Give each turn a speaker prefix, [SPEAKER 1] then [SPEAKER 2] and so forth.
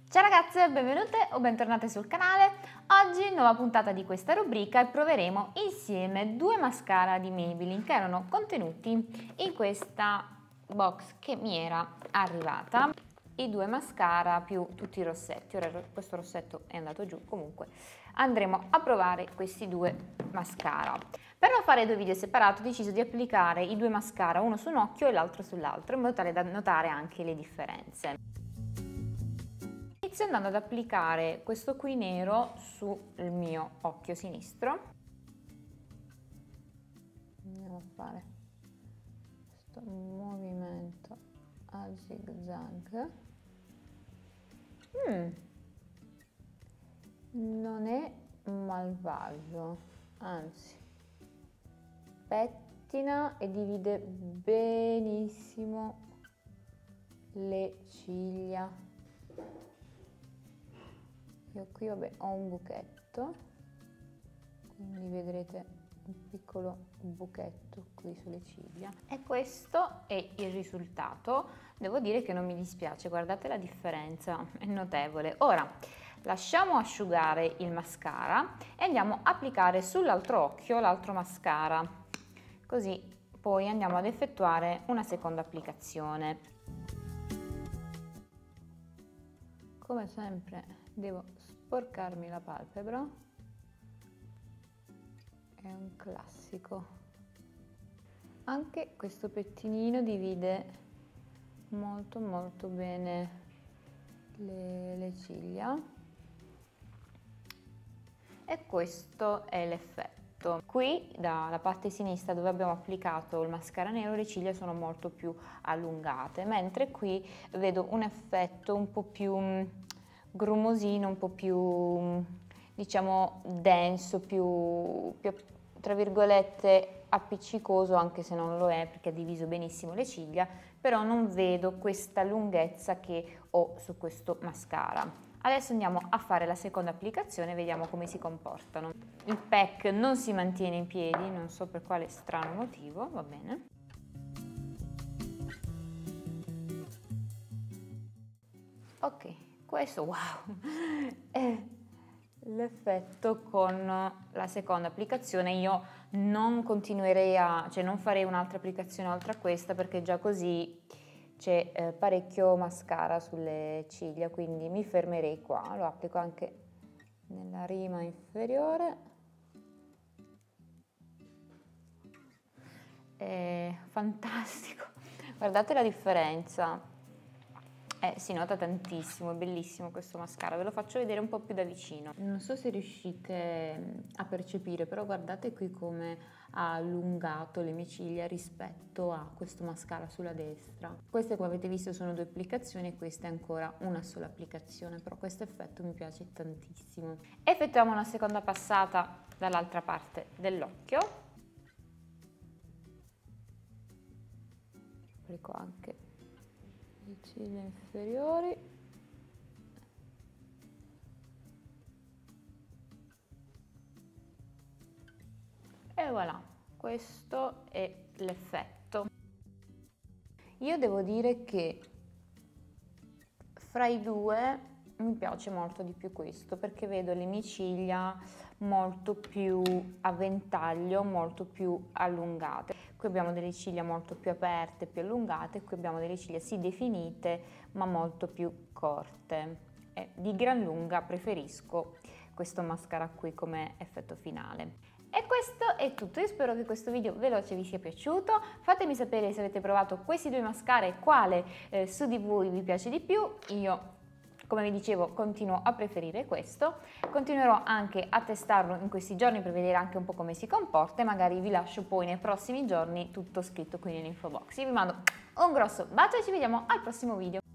[SPEAKER 1] Ciao ragazze, benvenute o bentornate sul canale. Oggi nuova puntata di questa rubrica e proveremo insieme due mascara di Maybelline che erano contenuti in questa box che mi era arrivata. I due mascara più tutti i rossetti. Ora questo rossetto è andato giù, comunque andremo a provare questi due mascara. Per non fare due video separati ho deciso di applicare i due mascara uno su un occhio e l'altro sull'altro in modo tale da notare anche le differenze. Inizio andando ad applicare questo qui nero sul mio occhio sinistro. Andiamo a fare questo movimento a zig-zag. Non è malvagio, anzi pettina e divide benissimo le ciglia. Io qui vabbè ho un buchetto, quindi vedrete un piccolo buchetto qui sulle ciglia e questo è il risultato. Devo dire che non mi dispiace, guardate la differenza, è notevole. Ora lasciamo asciugare il mascara e andiamo a applicare sull'altro occhio l'altro mascara, così poi andiamo ad effettuare una seconda applicazione. Come sempre devo sporcarmi la palpebra, è un classico. Anche questo pettinino divide molto bene le ciglia e questo è l'effetto. Qui dalla parte sinistra dove abbiamo applicato il mascara nero le ciglia sono molto più allungate, mentre qui vedo un effetto un po' più grumosino, un po' più diciamo denso, più tra virgolette appiccicoso, anche se non lo è perché ha diviso benissimo le ciglia, però non vedo questa lunghezza che ho su questo mascara. Adesso andiamo a fare la seconda applicazione e vediamo come si comportano. Il pack non si mantiene in piedi, non so per quale strano motivo, va bene. Ok. Questo, wow, è l'effetto con la seconda applicazione. Io non continuerei cioè non farei un'altra applicazione oltre a questa perché già così c'è parecchio mascara sulle ciglia, quindi mi fermerei qua. Lo applico anche nella rima inferiore. È fantastico, guardate la differenza. Si nota tantissimo, è bellissimo questo mascara, ve lo faccio vedere un po' più da vicino. Non so se riuscite a percepire, però guardate qui come ha allungato le mie ciglia rispetto a questo mascara sulla destra. Queste, come avete visto, sono due applicazioni e questa è ancora una sola applicazione, però questo effetto mi piace tantissimo. Effettuiamo una seconda passata dall'altra parte dell'occhio. Applico anche le ciglia inferiori e voilà, questo è l'effetto. Io devo dire che fra i due mi piace molto di più questo perché vedo le mie ciglia molto più a ventaglio, molto più allungate. Qui abbiamo delle ciglia molto più aperte, più allungate, qui abbiamo delle ciglia sì definite ma molto più corte. E di gran lunga preferisco questo mascara qui come effetto finale. E questo è tutto, io spero che questo video veloce vi sia piaciuto, fatemi sapere se avete provato questi due mascara e quale su di voi vi piace di più. Io, come vi dicevo, continuo a preferire questo, continuerò anche a testarlo in questi giorni per vedere anche un po' come si comporta e magari vi lascio poi nei prossimi giorni tutto scritto qui nell'info box. Io vi mando un grosso bacio e ci vediamo al prossimo video.